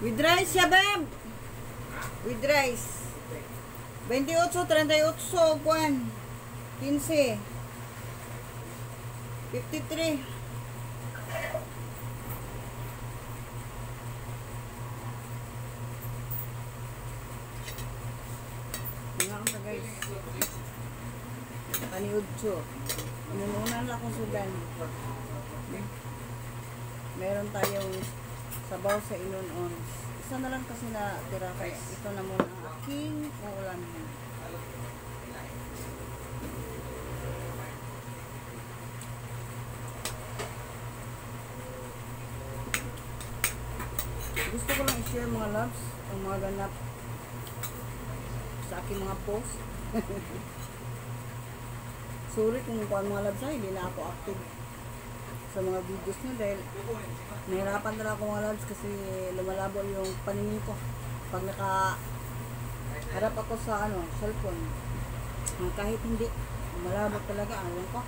With rice ya, Beb. With rice. 28, 38, Juan. 15. 53. Tingnan ko guys. Paniudso. Inununan lang kong sudan. Meron tayong sabaw sa inunon. Isa na lang kasi na tira guys. Ito na muna ang aking uulan. Gusto ko lang i-share mga loves ang mga ganap sa aking mga post. Sorry kung mga loves ay hindi na ako active sa mga videos nyo dahil nahirapan na lang ako mga loves kasi lumalabo yung paningin ko pag nakaharap ako sa cellphone. Kahit hindi lumalabo talaga alam ko.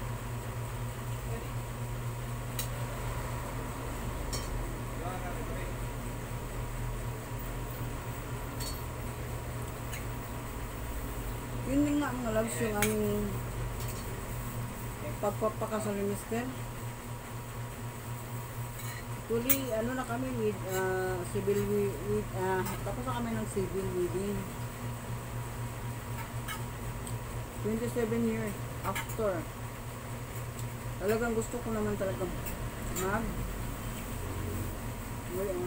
Yun din nga mga loves yung aming pagpapakasal ni Mr. Actually, na kami with civil tapos na kami ng civil wedding. 27 years after. Talagang gusto ko naman talaga muli ang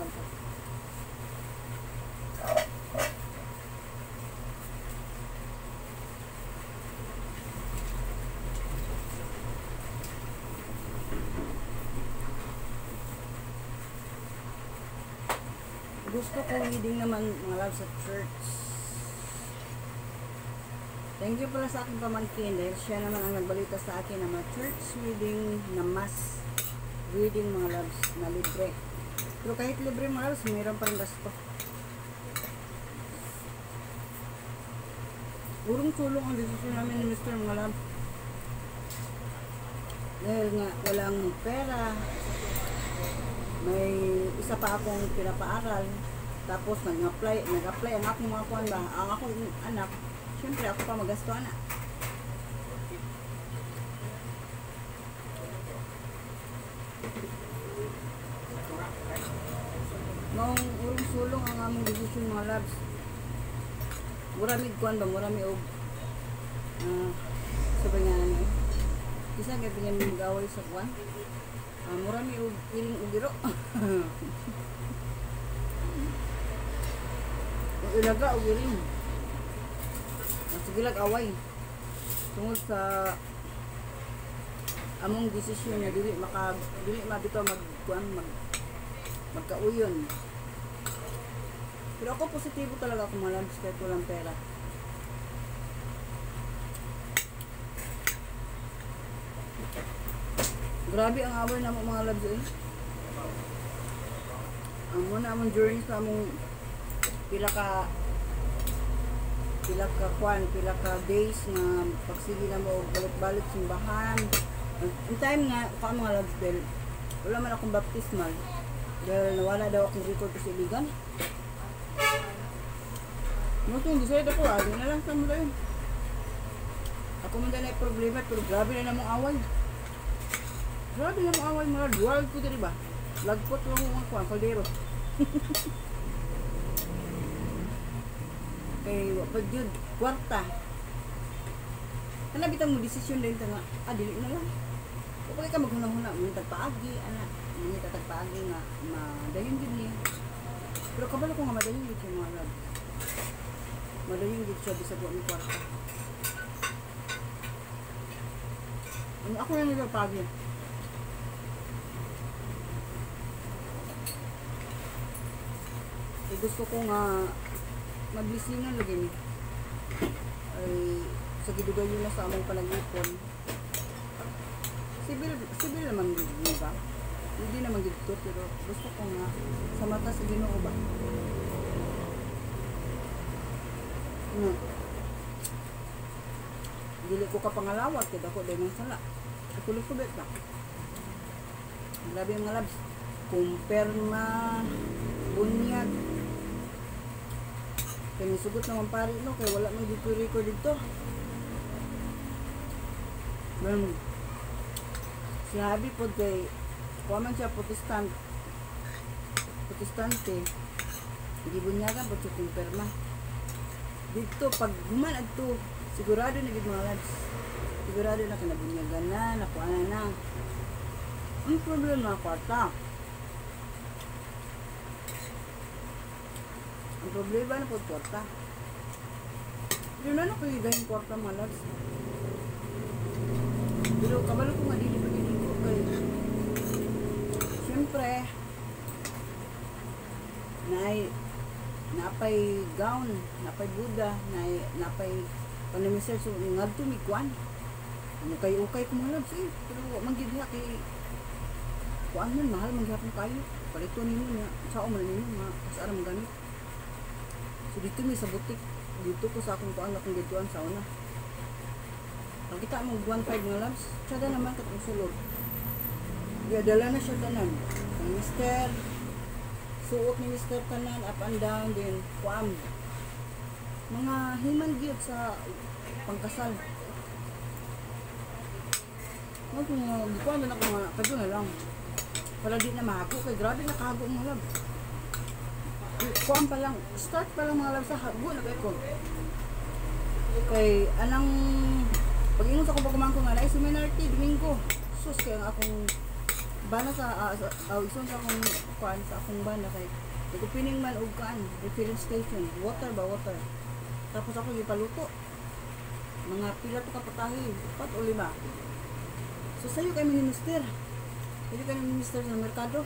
gusto ko wedding naman mga loves sa church. Thank you pala sa aking pamangkin dahil siya naman ang nagbalita sa akin na mga church wedding na mass wedding mga loves na libre. Pero kahit libre mga loves, mayroon pa rin gasto. Urong-tulong ang desisyon namin ni Mr. mga loves. Dahil nga walang pera, may isa pa akong pinapaaral, tapos nag-apply ang akong mga kuwan ba, ang akong anak, syempre ako pa magasto anak. Noong urong sulong ang among desisyon mga labs, murami kuwan ba, murami og sabi nga isa kaya pinyan gaway sa kuwan. Murami og iling ugiro. Ilaga og iling. Sige lang away. Tungod sa among desisyon na dili mabito magkauyon. Pero ako positibo talaga kung malams kahit walang pera. Grabe ang away na mga loves eh. Ang muna among journey sa among pila ka days na pagsige na mo balik-balik simbahan. Ang time nga pa mga loves dahil wala man akong baptismal dahil nawala daw akong record sa iligan. Nung decide ako di na lang sa mula yun. Ako man na yung problema pero grabe na namang away. Grabe lang ang away mga dual ko dito ba? Lagpot lang mga kuwan, kaldero. Kaya wapag yun, kwarta. Bitang mo desisyon din nga, dili na lang. Kung ka maghunang-hunang, may tagpaagi, may tagpaagi nga, madayon din niya. Pero kabalo ko nga madayon din siya mga lab. Madayon din siya bisa buwan ng kwarta. Ako yung nagpapagi. Gusto ko nga maglisingan lagi ni ay sa gidugay yun na sa among panag-ipon sibil naman yun ba hindi naman dito pero gusto ko nga sa mata sa Ginoo ba dili ko kapangalawat kaya ako dahil ng sala kulog-kubit ba grabe yung mga labs kumpirma bunyag Kaya nisugot naman pare no, kaya wala man dito record dito. Si Habi po kay kuha man siya protestante. Hindi bunyagan po siya kumpirma. Dito, pag human adto, sigurado na gid mga lads. Sigurado na kanabunyagan na, nakuha na. Ang problema kwarta. Ang problema na po kwarta. Yun na nakuligahin kwarta mga lads. Pero kabalo ko nga dili pag-inig ko kay siyempre napay gown, napay buda, napay panamisar so ngadto mi kwan. Ano kay ukay ko mga lads eh. Pero manggid niya kay kuan man mahal man gyapon kayo. Palito nimo niya. Sao man nimo nga kasara mo gamit. So dito mi sa butik. Dito ko sa akong kuan akong gituan sa una. Pag kita mo 1.5 mga labs, tsada naman katong sulod. Dala na siya tanan. Ang mister, suot ni mister tanan, up and down din, kuam. Mga himan gyud sa pangkasal. Kung kuam na ako mga kadyo na lang. Para di na mahago, kay grabe na kahago mga labs. Kuam pa lang, start pa lang mga labs sa hago na kayo ko. Kay anang pag-ingon sa akong pagkumangko nga na seminar ti Domingo. Sus kay ang akong bana sa ison sa akong kuan sa akong bana kay nagpining man og kuan refill station, water ba water. Tapos ako gipaluto. Mga pila to ka patahi, 4 o 5. So sayo kay minister. Sayo kay minister sa merkado.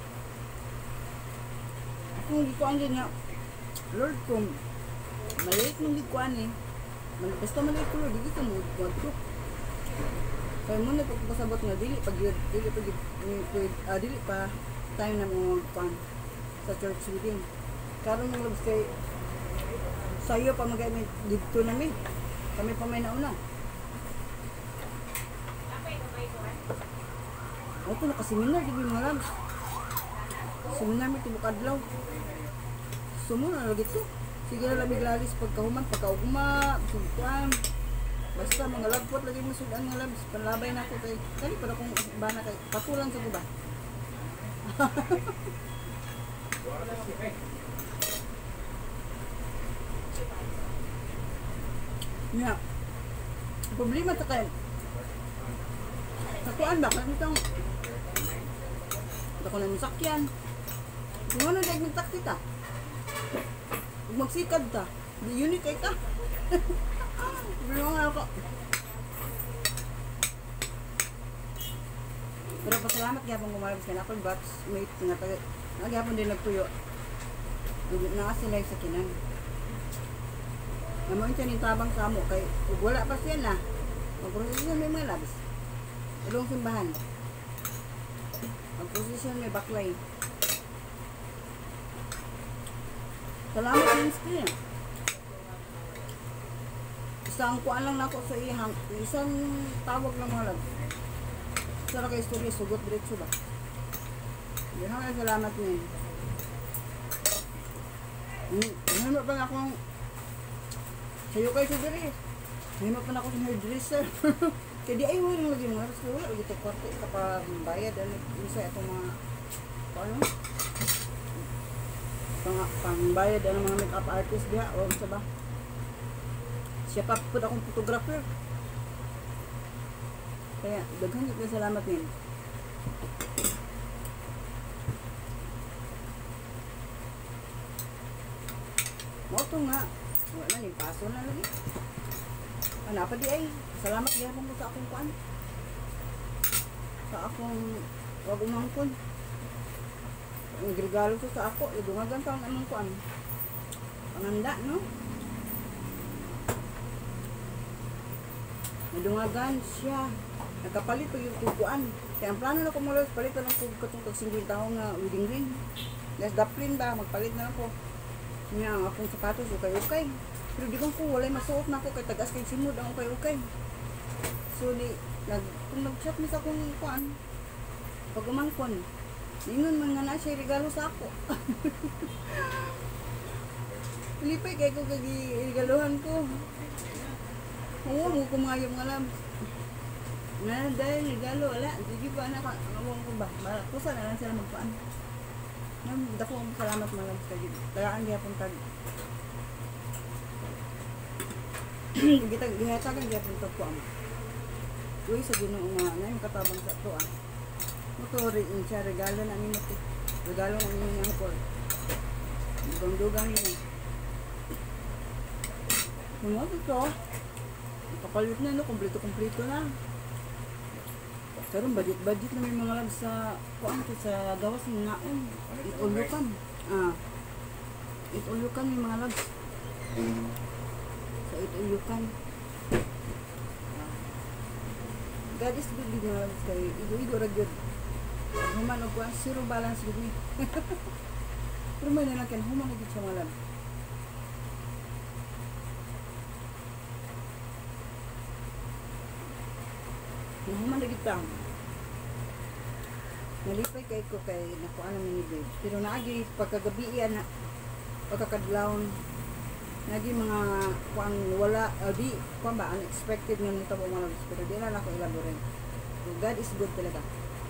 Kung gikuan din nga Lord kung maliit mong gikuan eh. Basta maliit ko, di ka mo wadto. Kaya muna pagpasabot nga dili pa time na mo pan sa church meeting. Karon mo labs kay sayo pa magamit dito nami. Kami pa may nauna. Ito naka-seminar di mga labs. Seminar mi tibok adlaw. Sumuna lagi to. Sige na lamig lalis pagkahuman, pagkaugma, sumpuan. Basta mga lagpot lagi mo sudan nga labs. Panlabay na ako kay, kali para kung bana kay, patulan sa guba. Yeah. Problema ta kay, takuan ba? Kasi itong, ito ko na masakyan. Kung ano na nagtakti ta? Magsikad ta. Di unique kay ta. Bilo nga ako. Pero pasalamat gyapon kumalabas kay nakon batch mate nga taga. Nagyapon din nagtuyo. Naa sila sa kinan. Namoy siya ni tabang sa amo kay ug wala pa siya na. Mag-prosesyon may mga labs. Ilong simbahan. Mag-prosesyon may baklay. Salamat din screen. Isang kuan lang nako sa ihang, isang tawag lang mga lag. Sa kay istorya sugot diretso ba. Diha salamat ni. Ano ba akong sayo kay sudiri. Himo pa na ako sa hairdresser. Kaya di ay wala lagi mga ras wala lagi to korte kapag bayad ano isa itong mga ano pangbayad ang mga makeup artist diha o sa ba siya pa pud akong photographer kaya daghan gyud salamat nin mo to nga wala ni paso na lagi ana pa di ay salamat gyapon ko sa akong kuan sa akong wag umangkon nagregalo ko sa ako, idungagan pa ang anong kuan. Panganda, no? Nadungagan siya. Nagkapalit pa yung kukuan. Kaya ang plano na ko mula, palitan lang ko katong tag-50 taong na wedding ring. Yes, daplin ba? Magpalit na ako. Nga ang akong sapatos, ukay-ukay. Pero di ko walay masuot na ako kay tagas kay simod ang ukay-ukay. So, kung nag-chat mi sa akong kuan, pag umangkon, ingon man nga na siya regalo sa ako. Lipay kay ko regaluhan ko. Oo, mo kumayo mga labs. Na dahil regalo wala, sige pa anak, among ko ba? Kusa na lang sila magpaan. Dako ang salamat mga labs kay tagaan gyapon tag. Gihatagan gyapon tag ko amo. Uy, sa Ginoo nga na yung katabang sa to ah. Motori in siya regalo na nimo to. Regalo na nimo ang angkor. Dugang-dugang yun. Ano ito? Kapalit na no, kompleto na. Karon budget na may mga labs sa kuan ko sa gawas ng naon. Itulukan. Itulukan may mga labs. Sa itulukan. God is good din mga labs kay igo ra gyud. Human og kuan zero balance gud ni. Pero may nalakyan human na gyud sa mga labs. Nahuman lagi tang. Nalipay kay ko kay nakuha namin ni babe. Pero naagi pagkagabi na pagkakadlawon nagi mga kuan wala di kuan ba unexpected nga nitabo mga labs pero di na ako elaborate. So God is good talaga.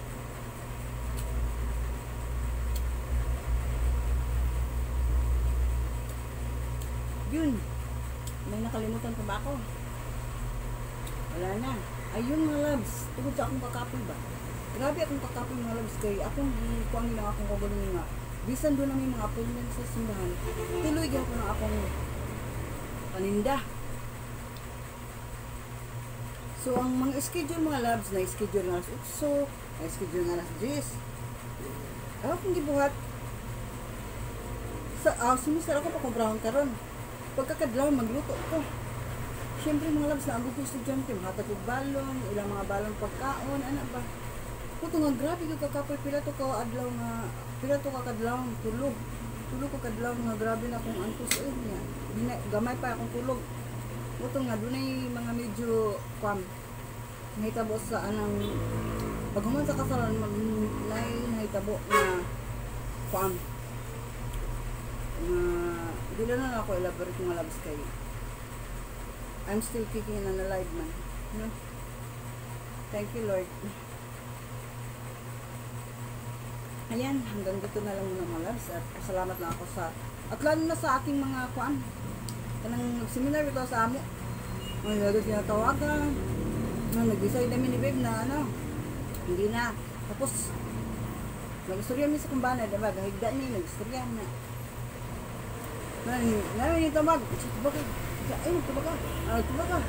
Yun. May nakalimutan pa ba ako? Wala na. Ayun mga labs, tugod sa akong kakapoy ba? Grabe akong kakapoy mga labs kay akong kuang lang akong kagulo nga. Bisan doon na may mga appointment sa simbahan. Tuloy gyud ko na akong paninda. So ang mga schedule mga labs na schedule nga alas 8, na schedule nga alas 10. Ako kung gibuhat sa sinisar ako pa komprahon karon. Pagkakadlaw magluto ko. Siyempre mga labs na ang gusto estudyante, mahatag og balon, ilang mga balon pagkaon, ano ba? Kuto nga grabe ka kakapoy pila to ka adlaw nga, pila to ka kadlaw tulog. Tulog ko kadlaw nga grabe na akong antos niya. Gamay pa akong tulog. Kuto nga dunay mga medyo nahitabo sa anang paghuman sa kasalan nahitabo na dila na ako elaborate mga labs kayo. I'm still kicking on the live man. No? Thank you Lord. Ayan, hanggang dito na lang muna mga labs. At salamat lang ako sa, at lalo na sa aking mga kuan. Kanang nag-seminar ito sa amo. Ang lagod tinatawagan. Nag-decide namin ni babe na ano. Hindi na. Tapos, nag-istorya mi sa kumbana. Diba? Gahigda niya, nag-istorya na. Namin yung tamag. Bakit? Ay, nagtubaga. Nagtubaga.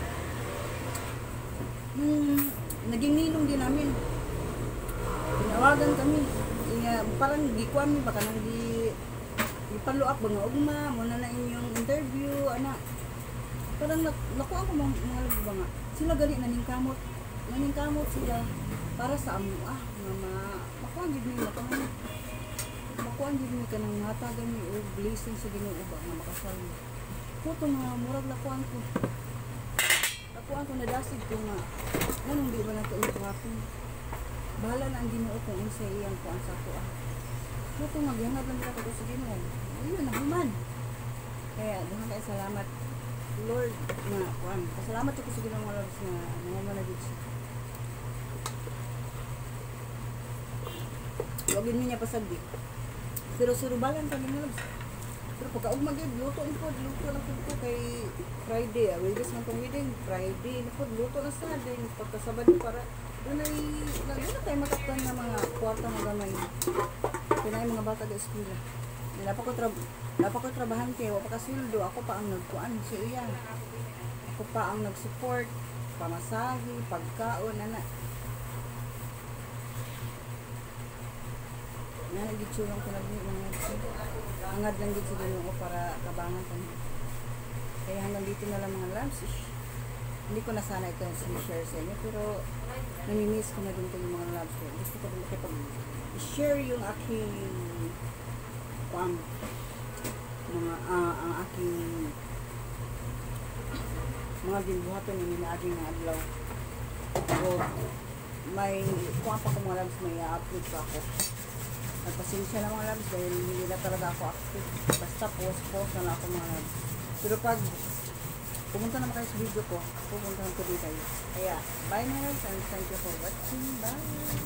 Naging nilong din namin. Tinawagan kami. Parang gikuan mi baka nang ipalo up mga ugma muna na inyong interview ana. Parang nakuha ko mga ba nga. Sila gali naning kamot sila para sa amo makuha gid mi makuha gid mi kanang hatagan mi og blessing sa Ginoo ba nga makasal. Kuto nga murag lakuan ko. Lakuan ko nadasid ko nga nganong di ba nato hapon. Bahala na ang Ginoo kung unsa iyang kuan sa ako. Kuto nga gihangad lang ko sa Ginoo. Ayun na human. Kaya daghang kay salamat Lord nga kuan. Pasalamat ko sa Ginoo mga Lord nga nangamalagid siya. Login niya pasagdi. Pero surubalan kami mga Lord. Pero pagkaugma gyud luto na pud ko kay Friday, Wednesday man tong wedding, Friday na pud luto na sa din pagkasabado para dunay tayo mataktan na mga kwarta mga gamay. Pinay mga bata sa eskwela. Napa ko trabahante, wa pa ka sweldo, ako pa ang nagkuan si iya. Ako pa ang nag-support, pamasahe, pagkaon ana. Nagitsulong ko lagi mga angad lang dito sa Ginoo para kabangan ko. Kaya hanggang dito na lang mga labs. Hindi ko na sana ito share sa inyo pero nami-miss ko na din yung mga labs ko. Gusto ko din i-share yung aking ang aking mga ginbuhaton yung minaaging na adlaw. So, may kuha pa ko mga labs may upload pa ako. Nagpasensya na mga loves dahil hindi na talaga ako active. Basta post na lang ako mga loves. Pero pag pumunta naman kayo sa video ko, pupuntahan ko din kayo. Kaya, bye mga loves and thank you for watching. Bye!